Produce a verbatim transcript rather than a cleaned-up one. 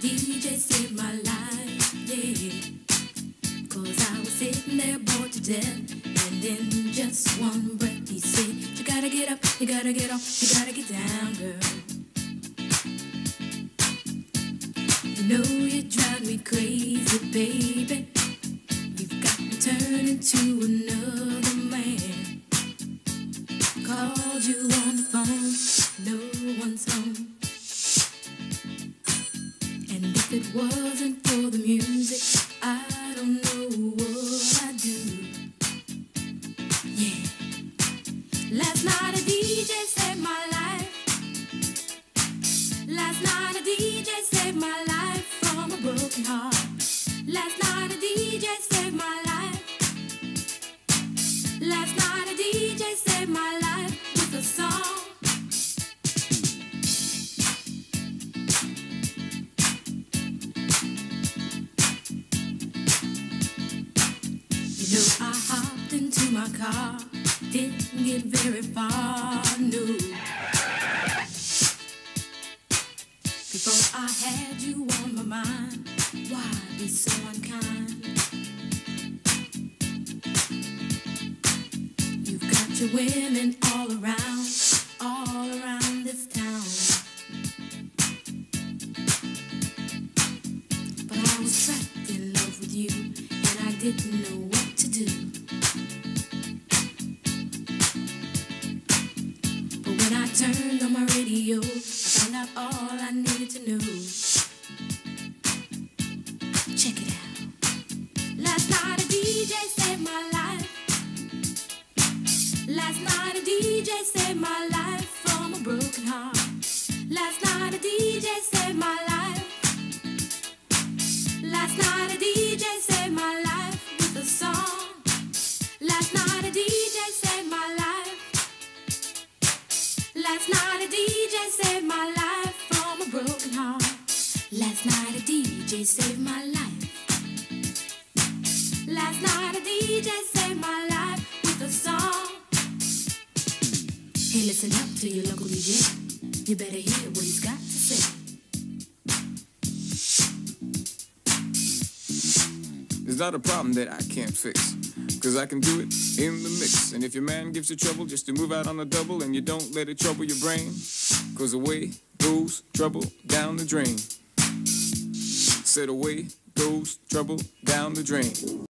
D J saved my life, yeah. Cause I was sitting there bored to death, and in just one breath he said, you gotta get up, you gotta get off, you gotta get down, girl. You know you drive me crazy, baby. You've got me turning to another man. Called you on the phone, no one's home. And if it wasn't for the music, I don't know what I'd do. Yeah. Last night a D J saved my life. Last night a D J saved my life from a broken heart. Last night a D J saved my life. Last night a D J saved my life with a song. You know I hopped into my car, didn't get very far, no. Before I had you on my mind, why be so unkind? You've got your women all around, all around this town. But I was trapped in love with you, and I didn't know what to do. But when I turned on my radio, I found out all I needed to know. Check it out. Last night a D J saved my life. Last night a D J saved my life from a broken heart. Last night a D J saved my life. Last night a D J saved my life with a song. Last night a D J saved my life. Last night a D J saved my life from a broken heart. Last night a D J saved my life. Last night a D J saved my life with a song. Hey, listen up to your local D J. You better hear what he's got to say. It's not a problem that I can't fix, cause I can do it in the mix. And if your man gives you trouble just to move out on the double, and you don't let it trouble your brain, cause away goes trouble down the drain. Said away goes trouble down the drain.